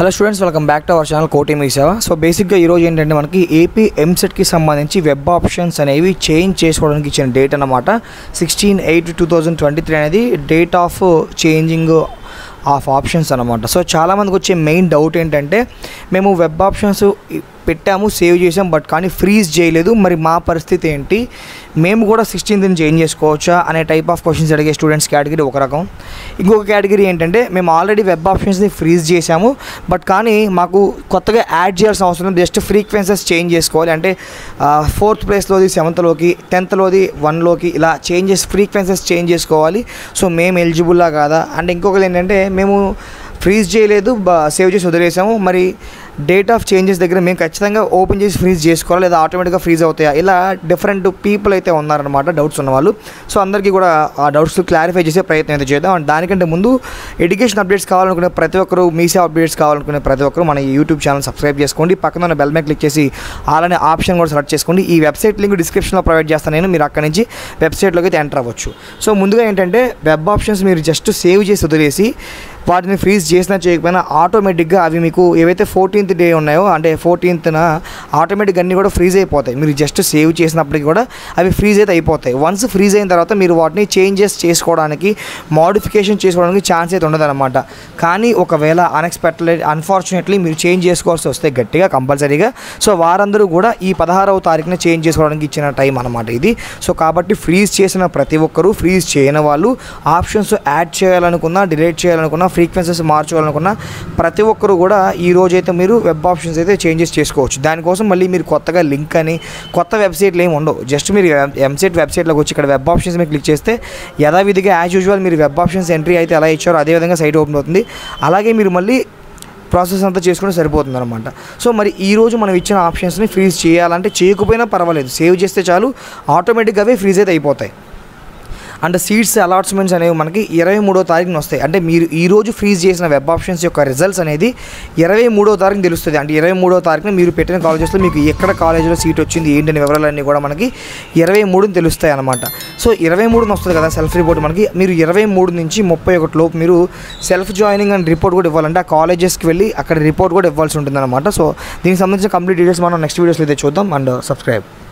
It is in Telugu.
Hello students, welcome back to our channel కోటి మీ సేవ. సో బేసిక్గా ఈరోజు ఏంటంటే మనకి ఏపీ ఎంసెట్కి సంబంధించి వెబ్ ఆప్షన్స్ అనేవి చేంజ్ చేసుకోవడానికి ఇచ్చిన డేట్ అన్నమాట. 16/8/2023 అనేది date of changing of options అనమాట. సో చాలామందికి వచ్చే మెయిన్ డౌట్ ఏంటంటే మేము వెబ్ ఆప్షన్స్ పెట్టాము, సేవ్ చేసాం, బట్ కానీ ఫ్రీజ్ చేయలేదు, మరి మా పరిస్థితి ఏంటి, మేము కూడా 16th చేంజ్ చేసుకోవచ్చా అనే టైప్ ఆఫ్ క్వశ్చన్స్ అడిగే స్టూడెంట్స్ కేటగిరీ ఒక రకం. ఇంకొక కేటగిరీ ఏంటంటే మేము ఆల్రెడీ వెబ్ ఆప్షన్స్ని ఫ్రీజ్ చేసాము, బట్ కానీ మాకు కొత్తగా యాడ్ చేయాల్సిన అవసరం, జస్ట్ ఫ్రీక్వెన్సీస్ చేంజ్ చేసుకోవాలి, అంటే 4th ప్లేస్లోది 7thలోకి 10thలోది 1లోకి ఇలా ఫ్రీక్వెన్సీస్ చేంజ్ చేసుకోవాలి. సో మేము ఎలిజిబుల్లా కాదా అంటే ఇంకొకటి ఏంటంటే మేము ఫ్రీజ్ చేయలేదు, సేవ్ చేసి వదిలేసాము, మరి డేట్ ఆఫ్ చేంజెస్ దగ్గర మేము ఖచ్చితంగా ఓపెన్ చేసి ఫ్రీజ్ చేసుకోవాలి లేదా ఆటోమేటిక్గా ఫ్రీజ్ అవుతాయా, ఇలా డిఫరెంట్ పీపుల్ అయితే ఉన్నారనమాట, డౌట్స్ ఉన్నవాళ్ళు. సో అందరికీ కూడా ఆ డౌట్స్ క్లారిఫై చేసే ప్రయత్నం అయితే చేద్దాం. అండ్ దానికంటే ముందు ఎడ్యుకేషన్ అప్డేట్స్ కావాలనుకునే ప్రతి ఒక్కరు, మీ సేవ అప్డేట్స్ కావాలనుకునే ప్రతి ఒక్కరు మన యూట్యూబ్ ఛానల్ సబ్స్క్రైబ్ చేసుకోండి, పక్కన ఉన్న బెల్ మీద క్లిక్ చేసి అలానే ఆప్షన్ కూడా సెలెక్ట్ చేసుకోండి. ఈ వెబ్సైట్ లింక్ డిస్క్రిప్షన్లో ప్రొవైడ్ చేస్తాను నేను, మీరు అక్కడి నుంచి వెబ్సైట్లోకి అయితే ఎంటర్ అవ్వచ్చు. సో ముందుగా ఏంటంటే వెబ్ ఆప్షన్స్ మీరు జస్ట్ సేవ్ చేసి వదిలేసి వాటిని ఫ్రీజ్ చేసినా చేయకపోయినా ఆటోమేటిక్గా అవి మీకు ఏవైతే 14th డే ఉన్నాయో, అంటే 14th ఆటోమేటిక్గా అన్నీ కూడా ఫ్రీజ్ అయిపోతాయి. మీరు జస్ట్ సేవ్ చేసినప్పటికీ కూడా అవి ఫ్రీజ్ అయితే అయిపోతాయి. వన్స్ ఫ్రీజ్ అయిన తర్వాత మీరు వాటిని చేంజెస్ చేసుకోవడానికి, మోడిఫికేషన్ చేసుకోవడానికి ఛాన్స్ అయితే ఉండదన్నమాట. కానీ ఒకవేళ అన్ఫార్చునేట్లీ మీరు చేంజ్ చేసుకోవాల్సి వస్తే గట్టిగా కంపల్సరీగా, సో వారందరూ కూడా ఈ 16వ తారీఖున చేంజ్ చేసుకోవడానికి ఇచ్చిన టైం అనమాట ఇది. సో కాబట్టి ఫ్రీజ్ చేసిన ప్రతి ఒక్కరూ, ఫ్రీజ్ చేయని వాళ్ళు, ఆప్షన్స్ యాడ్ చేయాలనుకున్నా, డిలీట్ చేయాలనుకున్నా, ఫ్రీక్వెన్సీస్ మార్చుకోవాలనుకున్నా ప్రతి ఒక్కరు కూడా ఈ రోజైతే మీరు వెబ్ ఆప్షన్స్ అయితే చేంజెస్ చేసుకోవచ్చు. దానికోసం మళ్ళీ మీరు కొత్తగా లింక్ అని కొత్త వెబ్సైట్లు ఏమి ఉండవు. జస్ట్ మీరు ఎంసెట్ వెబ్సైట్లోకి వచ్చి ఇక్కడ వెబ్ ఆప్షన్స్ మీద క్లిక్ చేస్తే యథావిధిగా యాజ్ యూజువల్ మీరు వెబ్ ఆప్షన్స్ ఎంట్రీ అయితే ఎలా ఇచ్చారో అదేవిధంగా సైట్ ఓపెన్ అవుతుంది. అలాగే మీరు మళ్ళీ ప్రాసెస్ అంతా చేసుకుంటే సరిపోతుంది అనమాట. సో మరి ఈరోజు మనం ఇచ్చిన ఆప్షన్స్ని ఫ్రీజ్ చేయాలంటే చేయకపోయినా పర్వాలేదు, సేవ్ చేస్తే చాలు, ఆటోమేటిక్గా అవే ఫ్రీజ్ అయితే అయిపోతాయి. అండ్ సీట్స్ అలాట్మెంట్స్ అనేవి మనకి 23వ తారీఖున వస్తాయి. అంటే మీరు ఈరోజు ఫ్రీజ్ చేసిన వెబ్ ఆప్షన్స్ యొక్క రిజల్ట్స్ అనేది 23వ తారీఖున తెలుస్తుంది. అంటే 23వ తారీఖున మీరు పెట్టిన కాలేజెస్లో మీకు ఎక్కడ కాలేజీలో సీట్ వచ్చింది ఏంటనే వివరాలన్నీ కూడా మనకి 23న తెలుస్తాయి అనమాట. సో 23న వస్తుంది కదా సెల్ఫ్ రిపోర్ట్ మనకి. మీరు 23 నుంచి 31 లోపు మీరు సెల్ఫ్ జాయినింగ్ అండ్ రిపోర్ట్ కూడా ఇవ్వాలంటే ఆ కాలేజెస్కి వెళ్ళి అక్కడ రిపోర్ట్ కూడా ఇవ్వాల్సి ఉంటుంది అనమాట. సో దీనికి సంబంధించిన కంప్లీట్ డీటెయిల్స్ మనం నెక్స్ట్ వీడియోస్లో అయితే చూద్దాం. And subscribe.